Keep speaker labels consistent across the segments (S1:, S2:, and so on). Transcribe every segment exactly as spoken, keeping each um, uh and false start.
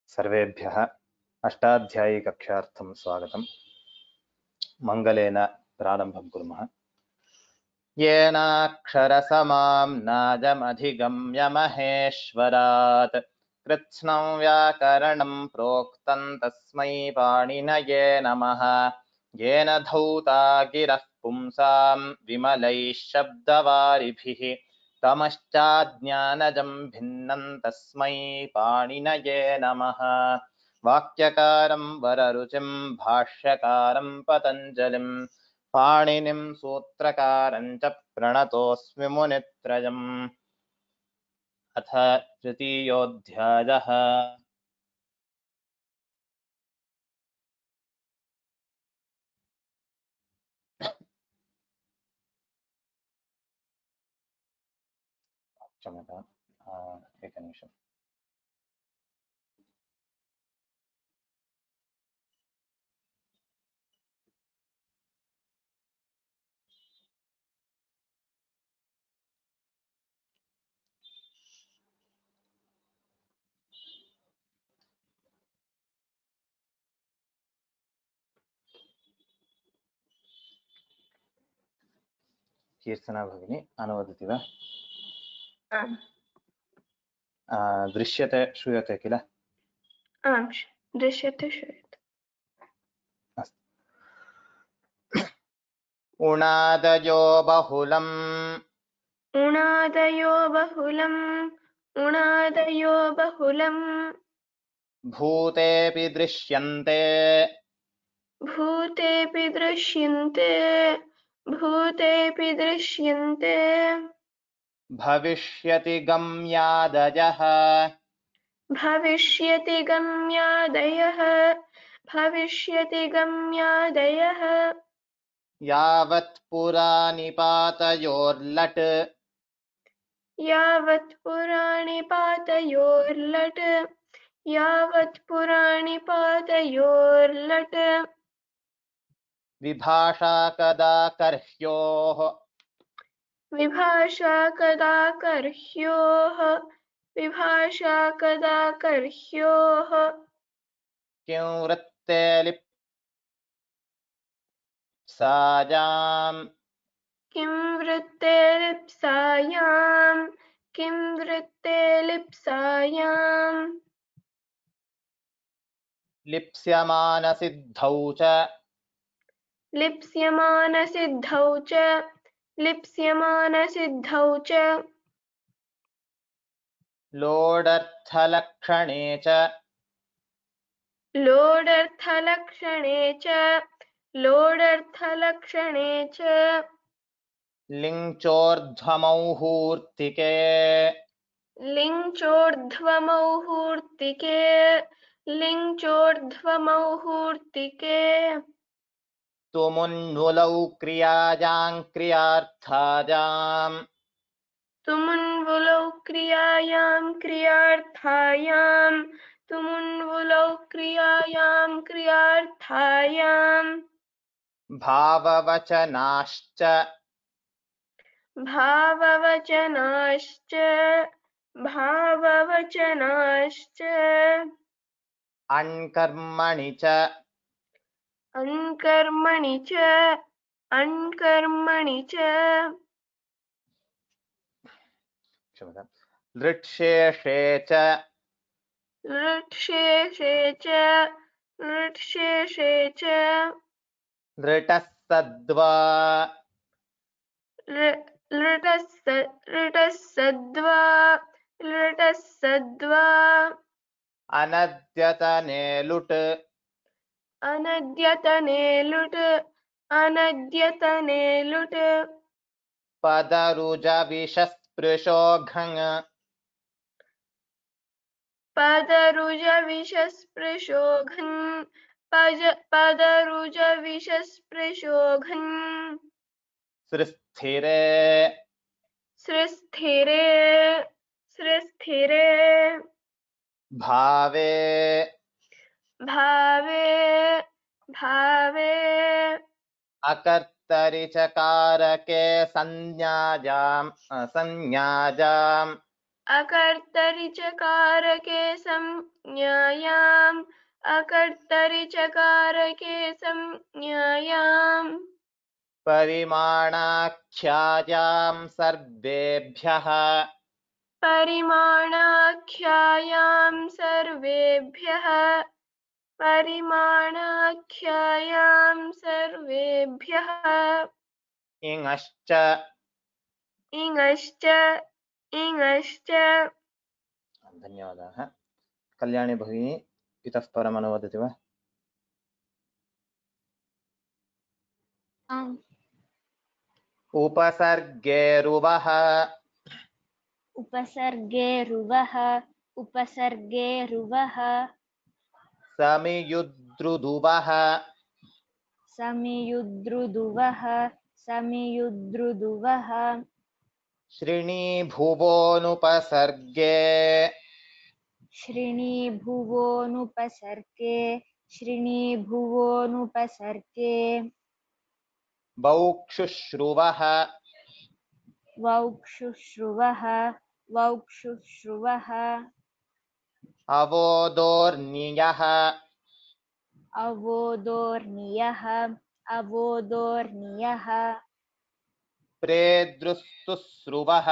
S1: सर्वेभ्यः अष्टाध्यायीकक्षार्थं स्वागतं। मङ्गलेन प्रारम्भं कुर्मः। येनाक्षरसमां नादमधिगम्य महेश्वरात् कृत्स्नं व्याकरणं प्रोक्तं तस्मै पाणिनये नमः। येन धौता गिरः पुंसां विमलैः शब्दवारिभिः तमश्चाज्ञानजं भिन्नं तस्मै पाणिनये नमः। वाक्यकारं वररुचिं भाष्यकारं पतञ्जलिं पाणिनिं सूत्रकारं च प्रणतोऽस्मि मुनित्रयम्। अथ तृतीयोऽध्यायः। क्षम्यताम्, एकनिमिषम्। कीर्तना भगिनी अनुवदति वा?
S2: आम्।
S1: दृश्यते श्रूयते किल?
S2: आम्, दृश्यते श्रूयते।
S1: अस्तु। उणादयो बहुलम्
S2: उणादयो बहुलम् उणादयो बहुलम्
S1: भूतेऽपि दृश्यन्ते
S2: भूतेऽपि दृश्यन्ते भूतेऽपि दृश्यन्ते
S1: भविष्यति गम्यादयः
S2: भविष्यति गम्यादयः भविष्यति गम्यादयः
S1: यावत् पुरानिपातयोर्लट्
S2: यावत् पुराणिपातयोर्लट् यावत् पुराणिपातयोर्लट्
S1: विभाषा कदा कर्ह्योः
S2: विभाषा कदा कर्ह्योः विभाषा कदा कर्ह्योः
S1: किं वृत्ते लिप्सायाम्
S2: किं वृत्तेलिप्सायां किं वृत्तेलिप्सायां
S1: लिप्स्यमानसिद्धौ च
S2: लिप्स्यमानसिद्धौ च लिप्स्यमानसिद्धौ च
S1: लोडर्थलक्षणे च
S2: लोडर्थलक्षणे च लोडर्थलक्षणे च
S1: लिङ्चोर्ध्वमौहूर्तिके
S2: लिङ्चोर्ध्वमौहूर्तिके लिङ्चोर्ध्वमौहूर्तिके
S1: तुमुन्नुलौ क्रियायां क्रियार्थायाम्
S2: तुमुन्वुलौ क्रियायां क्रियार्थायां तुमुन्वुलौ क्रियायां क्रियार्थायां
S1: भाववचनाश्च
S2: भाववचनाश्च भाववचनाश्च
S1: अण्कर्मणि च
S2: अङ्कर्मणि च अङ्कर्मणि च
S1: क्षम्यताम् लृट्शेषे च
S2: लृट्शेषे च लृट्शेषे च
S1: लृटः सद्वा
S2: लृटः सद्वा लृटः सद्वा
S1: अनद्यतने लुट्
S2: अनद्यतने लुट् अनद्यतने लुट्
S1: पदरुजविषस्पृशो घञ
S2: पदरुजविषस्पृशो घञ् पदरुजविषस्पृशो घञ्
S1: सृस्थिरे
S2: सृस्थिरे सृस्थिरे
S1: भावे
S2: भावे भावे
S1: अकर्तरि च कारके संज्ञायाम् संज्ञायाम्
S2: अकर्तरि च कारके संज्ञायाम् अकर्तरि च कारके संज्ञायाम्
S1: परिमाणाख्यायां सर्वेभ्यः
S2: परिमाणाख्यायां सर्वेभ्यः परिमाणाख्यायां सर्वेभ्यः
S1: इङश्च
S2: इङश्च इङश्च
S1: धन्यवादाः। कल्याणी भगिनी इतः परम् अनुवदति वा?
S3: आम्।
S1: उपसर्गेरुवः
S3: उपसर्गे रुवः उपसर्गे रुवः
S1: समियुद्रुदुवः
S3: समियुद्रुदुवः समियुद्रुदुवः
S1: श्रीणीभुवोनुपसर्गे
S3: श्रीणीभुवोनुपसर्गे श्रीणीभुवोनुपसर्गे
S1: वौक्षुश्रुवः
S3: वौक्षुश्रुवः वौक्षुश्रुवः
S1: अवोदोर्नियः
S3: अवोदोर्नियः अवोदोर्नियः
S1: प्रेदृस्तुस्रुवः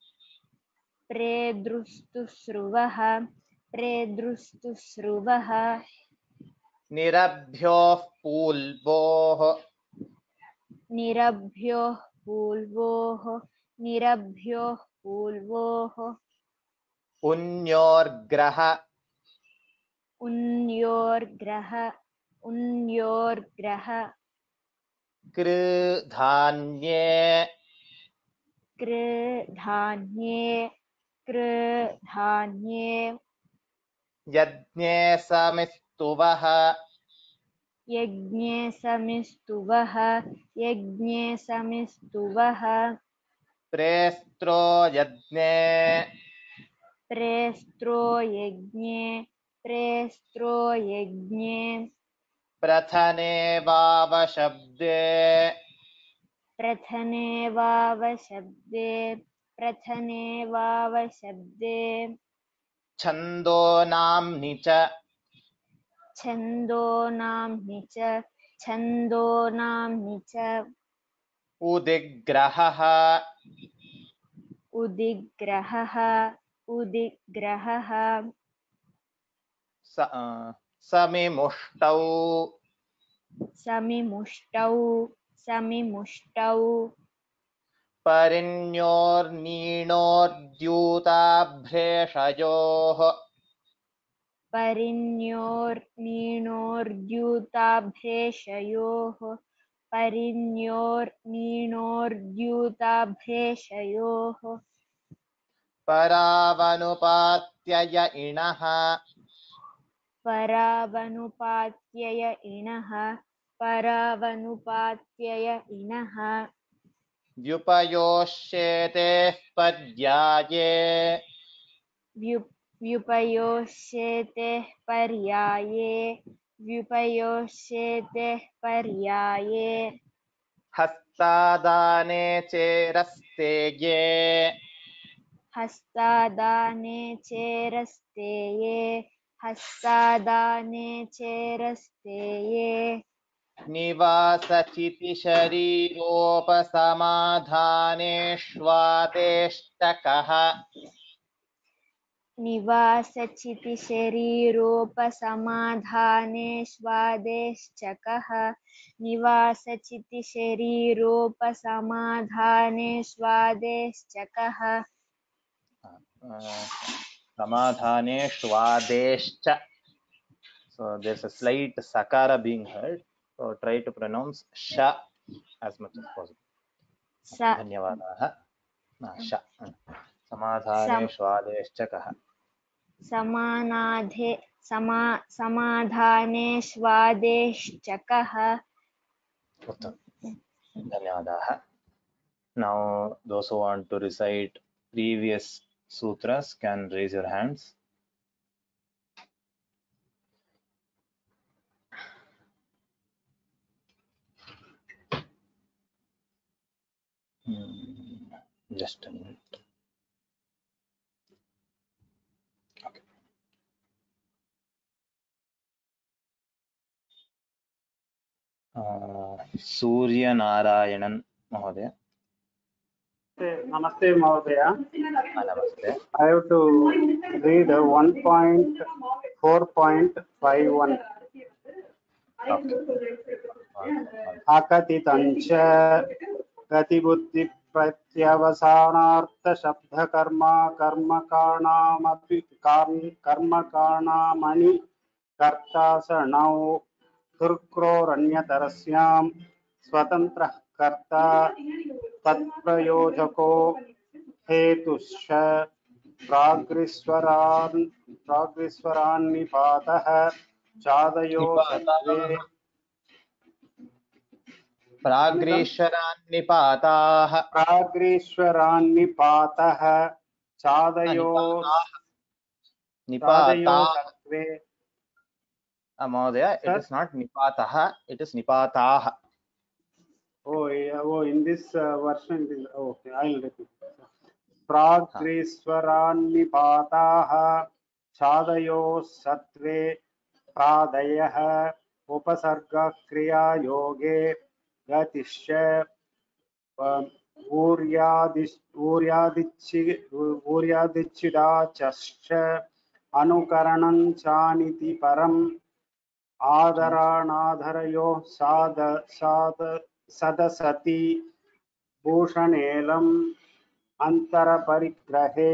S3: प्रेदृस्तुस्रुवः प्रेदृस्तुस्रुवः
S1: निरभ्योः पूल्वोः
S3: निरभ्योः पूल्वोः निरभ्योः पूल्वोः
S1: उन्योर्ग्रह
S3: उन्योर्ग्रह उन्योर्ग्रह
S1: कृधान्ये
S3: कृधान्ये कृधान्ये
S1: यज्ञे समिस्तुवः
S3: यज्ञे समिस्तुवः यज्ञे समिस्तुवः
S1: प्रेस्त्रो यज्ञे
S3: प्रेस्त्रो यज्ञे प्रेस्त्रो यज्ञे
S1: प्रथने वावशब्दे
S3: प्रथने वावशब्दे प्रथने वावशब्दे
S1: छन्दो नाम्नि च
S3: छन्दो नाम्नि च छन्दो नाम्नि च
S1: उदिग्रहः
S3: उदिग्रहः उदिग्रहः
S1: स अ, समिमुष्टौ
S3: समिमुष्टौ समिमुष्टौ
S1: परिण्योर्नीणोर्द्यूताभ्रेषयोः
S3: परिण्योर्नीणोर्द्यूताभ्रेषयोः परिण्योर्नीणोर्द्यूताभ्रेषयोः
S1: परावनुपात्यय इणः
S3: परावनुपात्यय इणः परावनुपात्यय इणः
S1: व्युपयोष्येतेः पर्याये
S3: व्युप व्युपयोष्येतेः पर्याये व्युपयोष्येतेः पर्याये
S1: हस्तादाने चेरस्तेये
S3: हस्तादाने चेरस्तेये हस्तादाने चेरस्तेये
S1: निवासचितिशरीरोपसमाधानेष्वातेष्टकः
S3: निवासचितिशरीरोपसमाधानेष्वादेश्चकः निवासचितिशरीरोपसमाधानेष्वादेश्चकः
S1: समाधानेष्वादेश्च. So there's a slight sakara being heard. So try to pronounce sha as much as possible. धन्यवादाः. श समाधानेष्वादेश्चकः.
S3: समानाधे समा समाधानेष्वादेश्चकः.
S1: धन्यवादाः. Now those who want to recite previous sutras can raise your hands. Hmm, just a minute. सूर्यनारायणन् महोदय.
S4: Namaste Mahodaya.
S1: Namaste.
S4: I have to read one point four point five one.
S1: Okay.
S4: Akatitancha gatibuddhi pratyavasanaartha shabdhakarma karmakarnamapi karmakarnamani kartasanau turkroranyatarasyam swatantra karta तत्प्रयोजको हेतुश्च प्राग्रीश्वरान् प्राग्रीश्वरान्निपातः चादयो सत्त्वे
S1: प्राग्रीश्वरान्निपाताः
S4: प्राग्रीश्वरान्निपातः चादयो चादयो सत्त्वे.
S1: महोदय, it is not nipatah, it is nipataah.
S4: Oh, yeah, oh, in this uh, version, it is, okay, I'll repeat. Pragriswaranipataha chadayo sattve pradayah upasarga kriya yoge gatisha uryadichi uryadichida chascha anukaranam chaniti param आदरानाधरयो साद साद सदसति भूषणेलम अंतरपरिग्रहे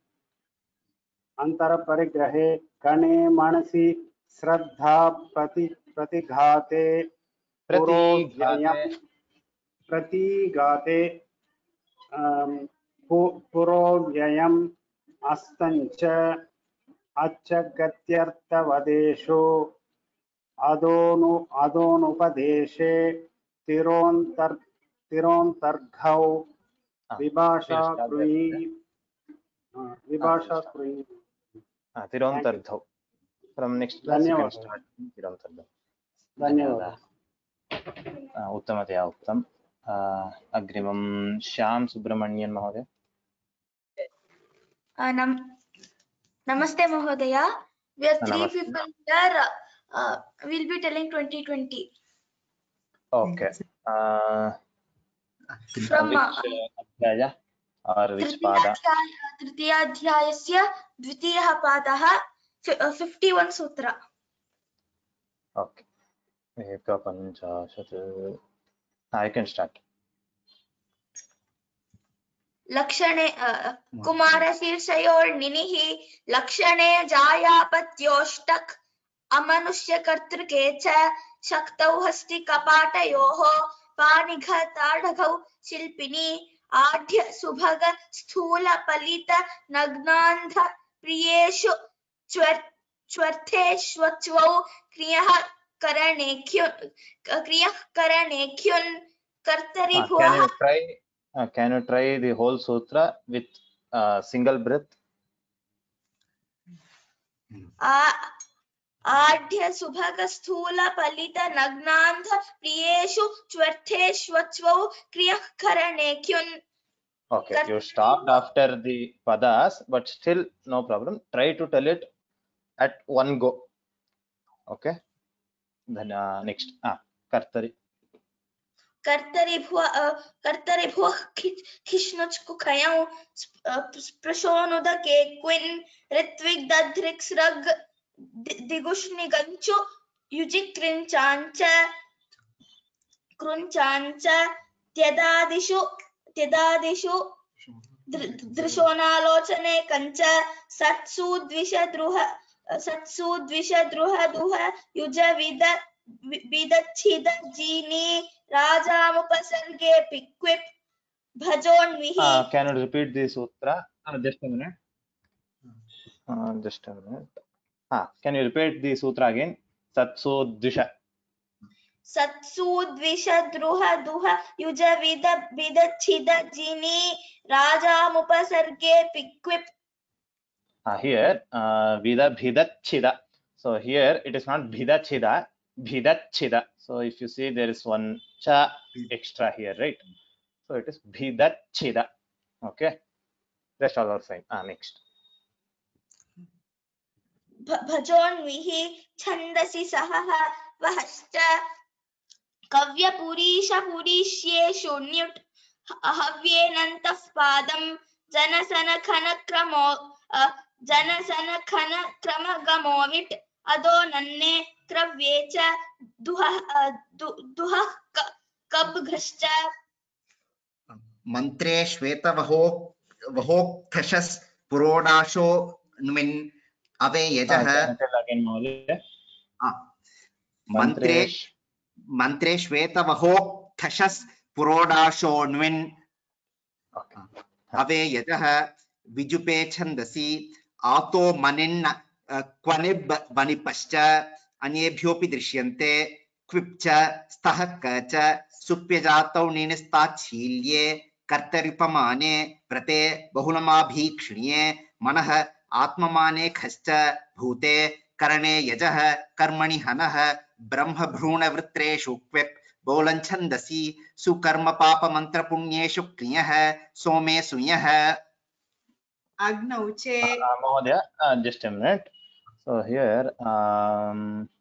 S4: अंतरपरिग्रहे कणे मनसि श्रद्धा प्रति प्रतिघाते पुरोव्ययम् प्रतिघाते पुरोव्ययम् अस्तंच अच्छगत्यर्थवदेषु अदोनु अदोनुपदेशे तिरोन्तर तिरोन्तर्घौ विभाषा कृयि विभाषा कृयि
S1: तिरोन्तर्घौ. From next class you can start तिरोन्तर्घौ.
S4: धन्यवादः.
S1: उत्तमतया उक्तम्. अग्रिमं श्याम सुब्रमण्यन महोदय.
S5: Namaste Mahodaya. We are three people here. Uh, we'll be telling twenty twenty.
S1: Okay. Uh,
S5: From
S1: which uh, adhyaya or which pada?
S5: Tritiya adhyayasya dvitiyah padaha fifty-one sutra.
S1: Okay. Eka panchashat. I can start.
S5: लक्षणे कुमारशीर्षयोर्निनिः लक्षणे जायापत्योष्टक अमनुष्यकर्तृके च शक्तौ हस्तिकपाटयोः पाणिघताडघौ शिल्पिनी आढ्य सुभग स्थूल पलित नग्नान्ध प्रियेषु च्वर्थेष्वच्वौ क्रियः करणेख्युन् क्रियः करणेख्युन् कर्तरि भुवः.
S1: Can you try uh, can you try the whole sutra with uh, single breath?
S5: आढ्य सुभग स्थूल पलित नग्नान्ध प्रियेषु च्वर्थेष्वच्वौ क्रियः करणेख्युन्.
S1: Okay, you stopped after the padas, but still no problem. Try to tell it at one go. Okay. Then uh, next, ah, kartari.
S5: कर्तरि भुव कर्तरि भुवः खिष्णुचकुखयौ स्पृशोनुदके क्विन् ऋत्विग् दध्रिक्स्रग् दिगुष्णिगञ्चु युजिकृञ्चाञ्च कृञ्चाञ्च त्यदादिषु त्यदादिषु दृशोनालोचने कञ्च सत्सु द्विषद्रुह सत्सु द्विषद्रुह दुह युज विद विदच्छिद जीनी राजामुपसर्गे पिक्विप् भजोन्विहि.
S1: Uh, can you repeat the sutra? Uh, just a minute. Uh, just a minute. Ah, can you repeat the sutra again? Satsu dvisha.
S5: Satsu dvisha druha duha yuja vida vidachida jini rajamupasarge piquip.
S1: Ah, here uh, vida bhidachida. So here it is not bhidachida, bhidachida. So if you see there is one cha extra here, right? So it is bhidachida. Okay. Rest all are fine. Ah, next.
S5: Bhajonvihi chandasi sahaha vahascha कव्यपुरीशपुरीष्येषु न्युट् हव्येनन्तः पादं जनसनखनक्रमो जनसनखनक्रमगमो विट् अदो नन्ने क्रव्ये च दुहः दुहः कब्घश्च
S6: मन्त्रे श्वेतवहो वहोक्थशस् पुरोडाशो न्विन् away यजः मन्त्रे मन्त्रे श्वेतवहोक्थशस् पुरोडाशो न्विन् away यजः विजुपे छन्दसि आतो मनिन् क्वनिब् वनिपश्च अन्येभ्योऽपि दृश्यन्ते क्विप् च स्तः क च सुप्यजातौ निनिस्ताच्छील्ये कर्तरिपमाने व्रते बहुलमाभीक्ष्ण्ये मनः आत्ममाने खश्च भूते करणे यजः कर्मणि हनः ब्रह्मभ्रूणवृत्रेषु क्विप् बोलञ्छन्दसि सुकर्म पाप मंत्र पुण्येषु क्रियः सोमे सुयः
S7: अग्नौ चे
S1: Mahodaya, uh, just a minute. So here, um,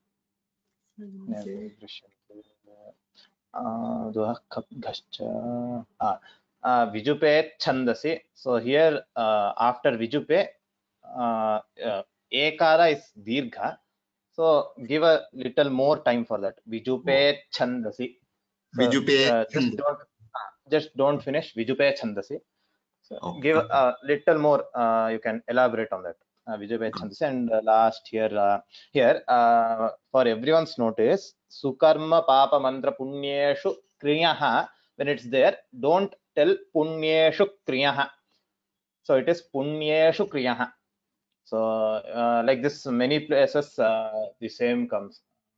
S1: uh, uh, Vijupe Chandasi. So here, uh, after Vijupe, uh, uh, Ekara is Dirgha. So give a little more time for that. Vijupe Chandasi. So,
S6: Vijupe
S1: uh, just don't just don't finish Vijupe Chandasi. So okay. Give a little more. Uh, you can elaborate on that. Uh, Vijupe Chandasi. And uh, last here, uh, here uh, for everyone's notice, Sukarma Papa Mantra Punyeshu Kriyaha. When it's there, don't tell Punyeshu Kriyaha. So it is Punyeshu Kriyaha. So uh, like this, many places uh, the same comes.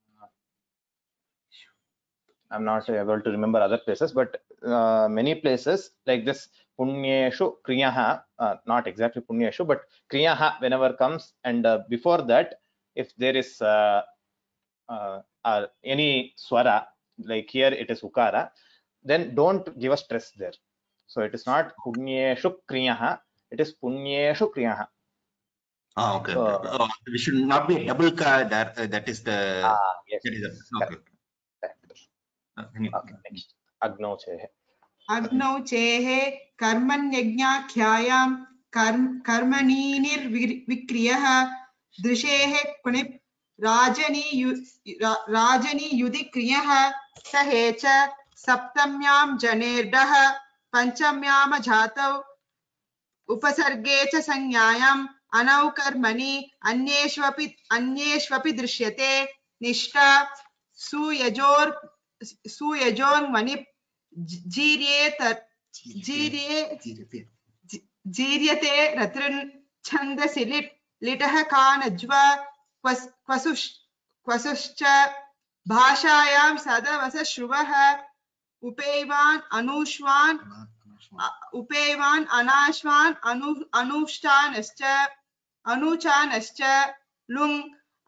S1: I'm not able to remember other places, but uh, many places like this Punyeshu Kriyaha, uh, not exactly Punyeshu, but Kriyaha whenever comes, and uh, before that, if there is uh, uh, uh, any swara, like here it is Ukara, then don't give a stress there. So it is not Punyeshu Kriyaha, it is Punyeshu Kriyaha.
S6: Ah, okay.
S1: So,
S6: okay. Oh, we should not be double ka that uh, that is the
S1: ah, yes.
S6: That is the, okay.
S1: Okay. Okay. Next. Agno chehe.
S7: अग्नौ चेहे कर्मण्यज्ञाख्यायां कर्म कर्मणीनिर्विक्रियः दृशेः कुणिप् राजनी U राजनी युधि क्रियः सहे च सप्तम्यां जनेर्डः पंचम्याम जातौ उपसर्गे च संज्ञायाम् अनौ कर्मणि अन्येष्वपि अन्येष्वपि दृश्यते निष्ठा सुयजोर् सुयजोर्मणिप् जीर्येत जीर्ये जीर्यते रतृन् छन्दसि लिट् लिटः कानज्व क्वसुश् क्वसुश्च भाषायां सदवसश्रुवः उपेवान् अनुष्वान् उपेवान् अनाश्वान् अनु अनुष्ठानश्च अनुचानश्च लुङ्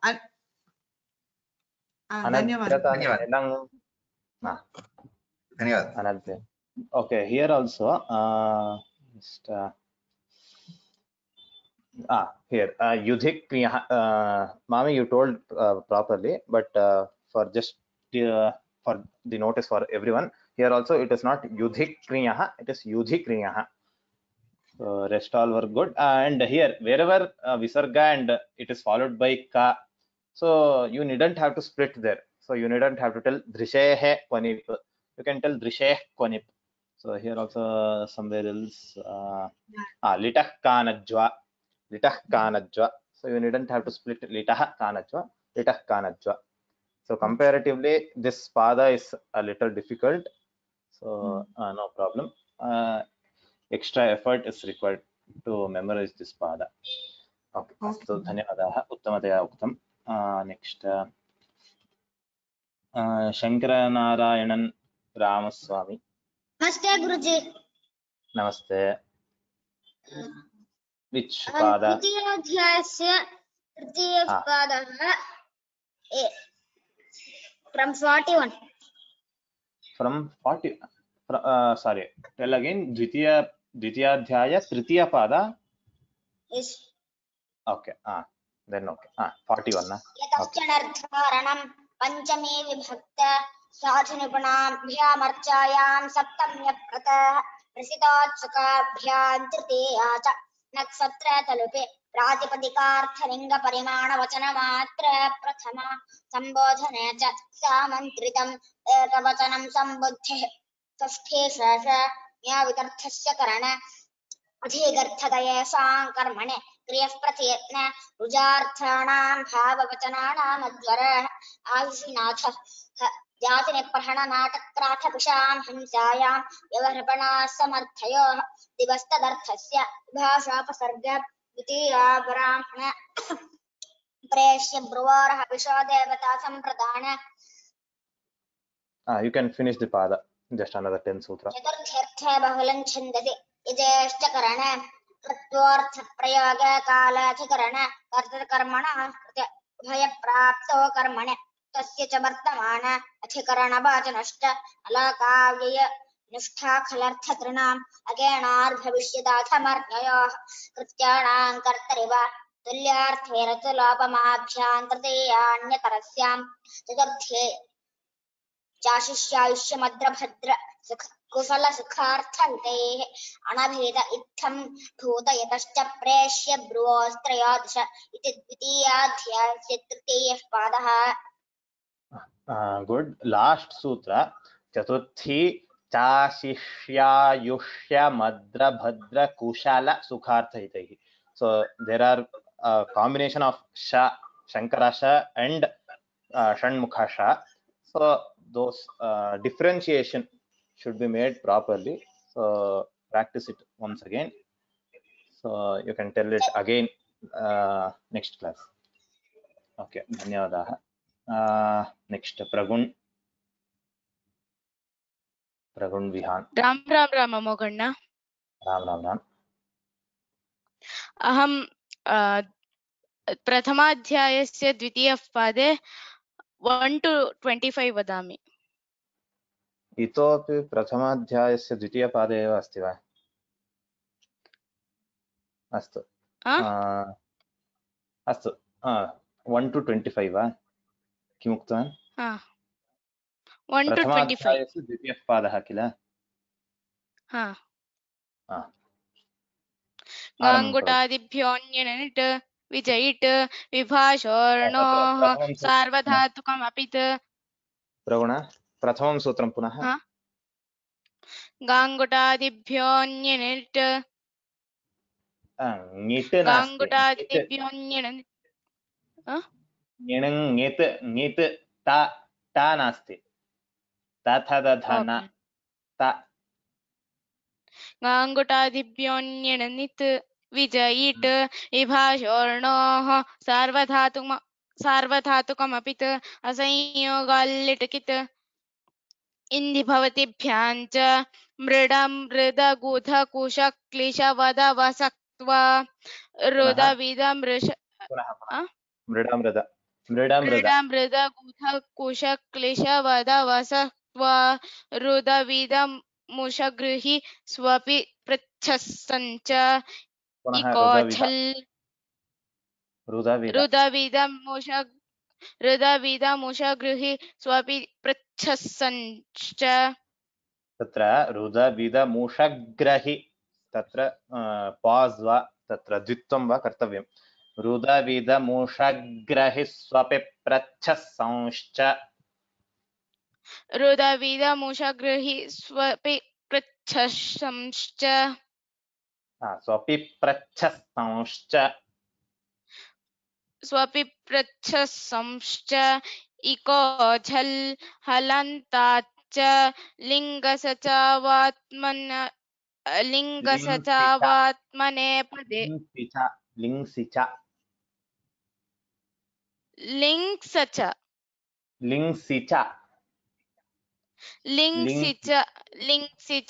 S1: धन्यवाद. Dhanyawad. Okay, here also, uh, just, uh, ah, here, uh, Yudhik Kriya, uh, Mami, you told uh, properly, but uh, for just uh, for the notice for everyone, here also it is not Yudhik Kriya, it is Yudhik Kriya. So rest all were good. Uh, and here, wherever uh, Visarga and uh, it is followed by Ka, so you needn't have to split there. So you needn't have to tell Drishehe Kwanip. You can tell Drisheh Kwanip. So here also somewhere else, uh, ah, Litah Kanajwa, Litah Kanajwa. So you needn't have to split Litah Kanajwa, Litah Kanajwa. So comparatively, this pada is a little difficult. So uh, no problem. Uh, extra effort is required to memorize this pada. Okay. Okay. So dhanyawadaha. Uttamataya uktam. Uh, next. Uh, uh, Shankara Narayanan Ramaswamy.
S3: Namaste, Guruji.
S1: Namaste. Which pada?
S3: Dvitiyadhyayasya tritiya pada from forty-one.
S1: From forty. Uh, sorry. Tell again. Dvitiya Dvitiyadhyaya tritiya pada.
S3: Yes.
S1: Okay. Ah. Then okay. Ah. forty-one. Na.
S3: Yatachanardharanam panchame vibhakta
S8: साधुनिपुणाभ्यामर्चायां सप्तम्यप्रतः प्रसिद्धोत्सुकाभ्यां तृतीया च नक्षत्र तलुपे प्रातिपदिकार्थलिङ्गपरिमाणवचनमात्र प्रथमा सम्बोधने च सामन्त्रितम् एकवचनं सम्बुद्धेः षष्ठे शेष ज्ञावितर्थस्य करण अधिगर्थतयेषां कर्मणे क्रियः प्रत्ययत्न रुजार्थाणां भाववचनानाम् अध्वरः आयुषिनाथः जातिनिप्रहणनाटक्राथकुशां हिंसायां व्यवहृपणाः समर्थयोः दिवस्तदर्थस्य भाषापसर्ग द्वितीया ब्राह्मण प्रेष्य ब्रुवोरः विशो देवता सम्प्रदान.
S1: Ah, you can finish the pada. Just another ten sutra.
S8: चतुर्थ्यर्थे बहुलं छन्दसि यजेष्टकरण कृत्वोऽर्थप्रयोग कालाधिकरण कर्तृकर्मणः कृते भयप्राप्तो कर्मणे तस्य च वर्तमान अधिकरणवाचनश्च अलाकाव्यय निष्ठाखलर्थतृणाम् अगेणार्भविष्यदाथमर्घयोः कृत्याणां कर्तरिव तुल्यार्थे रतुलोपमाभ्यां तृतीयान्यतरस्यां चतुर्थे चाशिष्यायुष्यमद्रभद्र सुख कुशल सुखार्थवितेः अनभेद इत्थं भूतयतश्च प्रेष्य ब्रुवोस्त्रयोदश इति द्वितीयाध्यायस्य तृतीयः पादः.
S1: Uh, good. Last sutra. Chaturthi chashishya madra bhadra kushala sukhartha itahi. So there are a combination of sha, shankara sha and uh, shanmukha sha. So those uh, differentiation should be made properly. So practice it once again. So you can tell it again uh, next class. Okay. Dhanyavadah. Uh, next Pragun. Pragun Vihan.
S9: Ram Ram Ram मोगण्ण.
S1: Ram Ram Ram.
S9: अहं प्रथमाध्यायस्य द्वितीयः पादे one to twenty-five वदामि.
S1: इतोपि प्रथमाध्यायस्य द्वितीयपादे एव अस्ति वा? अस्तु अस्तु one to twenty-five वा? किम् उक्तवान्?
S9: one to twenty-five.
S1: प्रथमाध्यायस्य द्वितीयः पादः किल?
S9: हा. गाङ्गुटादिभ्योऽन्यनिट् विजयिट् विभाषोर्णोः सार्वधातुकमपित्.
S1: प्रगुण प्रथमं सूत्रं पुनः.
S9: गाङ्गुटादिभ्योऽन्यनिट् गाङ्गुटादिभ्योऽन्यनिट्
S1: ङित् ङित् ता ता नास्ति. तथा दधन ता.
S9: गाङ्गुटादिभ्योऽन्यनिट् विजयिट् विभाषोर्णोः सार्वधातुकम सार्वधातुकमपित् असंयोगाल्लिटकित् इन्दि भवतिभ्यां च मृडं मृद गुध कुश क्लिश वद वसक्त्वा रुद विद मृष
S1: मृड मृद मृड
S9: मृड मृद गुध कुश क्लिश वद वसक्त्वा रुद विद मुषगृहि स्वपि पृच्छसञ्च इकोछल् रुद विद मुष रुदविदमुषगृहि स्वपि पृच्छसञ्च.
S1: तत्र रुदविदमुषग्रहि तत्र पास् वा तत्र द्वित्वं वा कर्तव्यं. रुदविदमुषग्रहि स्वपि पृच्छसंश्च.
S9: रुदविदमुषगृहि स्वपि पृच्छसंश्च.
S1: स्वपि पृच्छसंश्च स्वपि
S9: पृच्छसंश्च इको झल् हलन्ताच्च लिङ्गसचावात्मन लिङ्गसचावात्मनेपदे
S1: लिङ्सिच
S9: लिङ्सच
S1: लिङ्सिच
S9: लिङ्सिच लिङ्सिच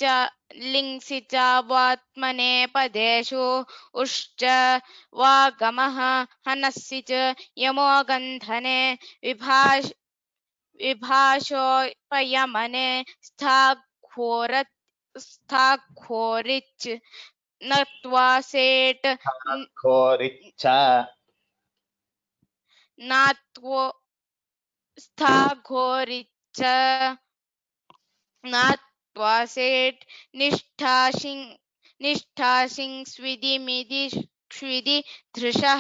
S9: लिङ्सिचावात्मनेपदेषु उश्च वागमः हनस्सि च यमो गन्धने विभाष विभाषोपयमने स्थाघोरत् स्थाघोरिच् नत्वा सेट् नात्वो स्थाघोरिच् च ज्ञात्वा सेट् निष्ठासिं निष्ठासिं स्विदि मिदि क्ष्विदि धृषः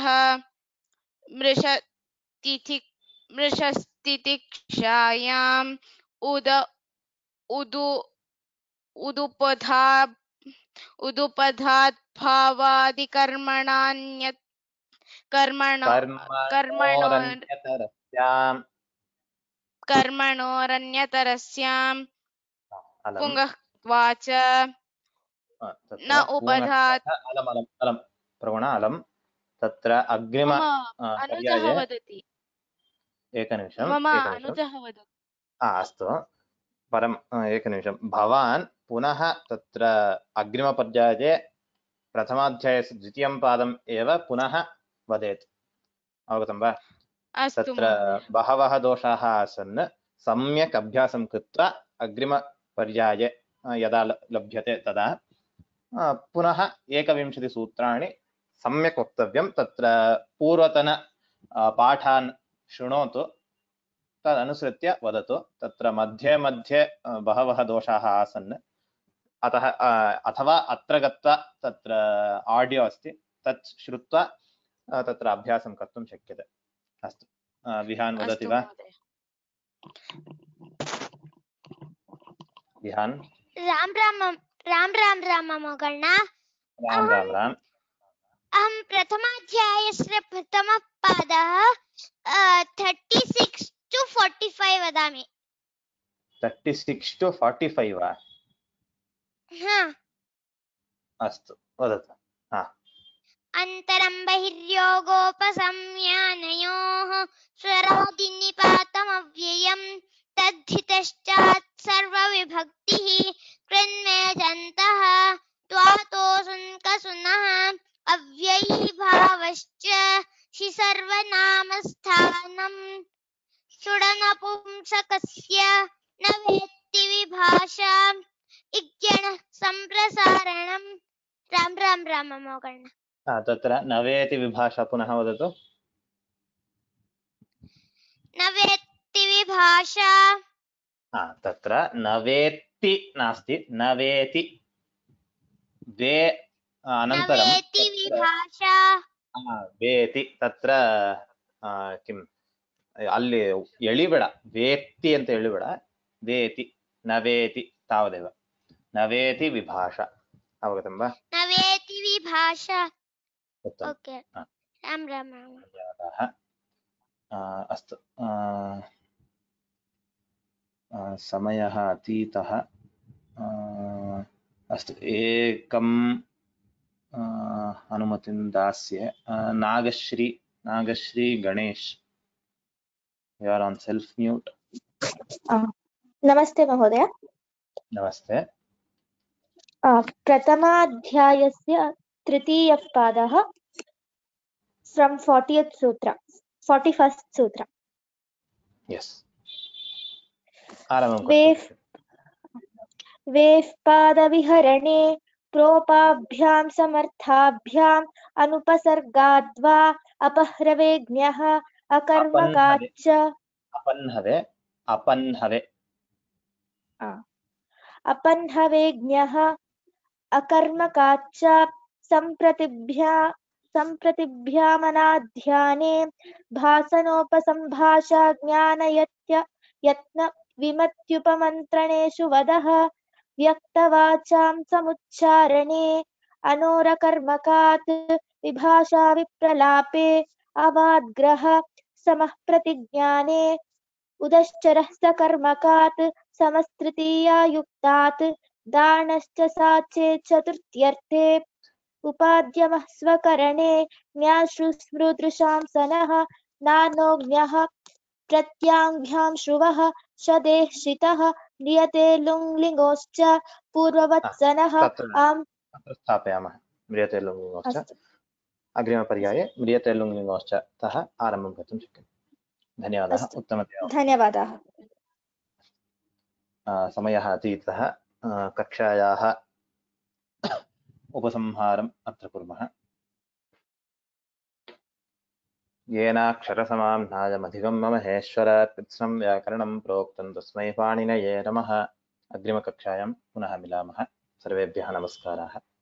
S9: मृषतिथि मृषस्तितिक्षायाम् उद उदु उदुपधा उदुपधात् भावादिकर्मणान्यत् कर्मणो कर्मणो
S1: कर्मणोरन्यतरस्याम्
S9: कर्मणोरन्यतरस्याम्
S1: अलम्
S9: पुङ्गत्वा च न
S1: तत्र
S9: उपधात्
S1: अलम् अलम् अलम् प्रगुण अलम् तत्र अग्रिम
S9: मम अनुजः
S1: पर्याये
S9: वदति
S1: एकनिमिषम्
S9: मम
S1: एकनिमिषम्
S9: अनुजः वदति
S1: अस्तु परम् एकनिमिषं भवान् पुनः तत्र अग्रिमपर्याये प्रथमाध्यायस्य द्वितीयं पादम् एव पुनः वदेत् अवगतं वा
S9: अस्तु
S1: तत्र
S9: महोदय
S1: बहवः दोषाः आसन् सम्यक् अभ्यासं कृत्वा अग्रिमपर्याये यदा लभ्यते तदा पुनः एकविंशतिसूत्राणि सम्यक् वक्तव्यं तत्र पूर्वतन पाठान् शृणोतु तदनुसृत्य वदतु तत्र मध्ये मध्ये बहवः दोषाः आसन् अतः अथवा अत्र गत्वा तत्र आडियो अस्ति तत् श्रुत्वा तत्र अभ्यासं कर्तुं शक्यते अस्तु विहान् वदति वा विहान्
S8: राम राम राम राम राम मोगण्ण
S1: राम राम राम
S8: अहं प्रथमाध्यायस्य प्रथमः पादः thirty six to forty five वदामि
S1: thirty six to forty five वा अस्तु वदतु
S8: अन्तरं बहिर्योगोपसंज्ञानयोः स्वरादिनिपातमव्ययम् तद्धितश्चात् सर्वविभक्तिः कृन्मेजन्तः त्वातोऽसुन्कसुनः अव्ययीभावश्च हि सर्वनामस्थानम् सुडनपुंसकस्य न वेत्ति विभाषा इज्ञणः सम्प्रसारणम् राम राम राम मोगण्ण
S1: तत्र नवेति विभाषा पुनः वदतु
S8: नवेत्ति विभाषा
S1: तत्र नवेत्ति नास्ति नवेति वे अनन्तरं
S8: नवेति विभाषा
S1: वेति तत्र किम् ಅಲ್ಲಿ ಎಳಿಬೇಡ ವೇತ್ತಿ ಅಂತ ಎಳಿಬೇಡ ವೇತಿ ನವೇತಿ ತಾವದೇವ ನವೇತಿ ವಿಭಾಷಾ ಅವಗತಂ ವಾ
S8: नवेति विभाषा ओके राम राम राम
S1: धन्यवादाः अस्तु समयः अतीतः अस्तु एकम् अनुमतिं दास्ये Nagashri Nagashri Ganesh You are on self mute.
S10: Uh, नमस्ते महोदय.
S1: नमस्ते.
S10: uh, प्रथमाध्यायस्य तृतीयः पादः from fortieth sutra forty-first sutra.
S1: Yes. आरम्भं
S10: वेफ वेफ पादविहरणे प्रोपाभ्यां समर्थाभ्याम् अनुपसर्गाद्वा अपह्रवेज्ञः अकर्मकाच्च
S1: अपन्हवे अपन्हवे
S10: अपन्हवेज्ञः अकर्मकाच्च सम्प्रतिभ्या सम्प्रतिभ्यामनाध्याने भासनोपसम्भाषा ज्ञानयत्य यत्न विमत्युपमन्त्रणेषु वदः व्यक्तवाचां समुच्चारणे अनोरकर्मकात् विभाषा विप्रलापे अवाद्ग्रह समः प्रतिज्ञाने उदश्चरः सकर्मकात् समस्तृतीया युक्तात् दानश्च साचे चतुर्थ्यर्थे उपाद्यमः स्वकरणे न्याश्रुस्मृदृशां सनः नानोज्ञः प्रत्याङ्घ्यां श्रुवः शदेशितः नियते लुङ्लिङ्गोश्च पूर्ववत्सनः आम्
S1: स्थापयामः म्रियते लुङ्लिङ्गोश्च अग्रिमपर्याये म्रियते लुङ्लिङ्गोश्च तः आरम्भं कर्तुं शक्यते धन्यवादः उत्तमतया
S10: धन्यवादाः
S1: समयः अतीतः कक्षायाः उपसंहारम् अत्र कुर्मः येनाक्षरसमाम्नायमधिगम्य महेश्वरात् कृत्स्नं व्याकरणं प्रोक्तं तस्मै पाणिनये नमः। अग्रिमकक्षायां पुनः मिलामः। सर्वेभ्यः नमस्काराः।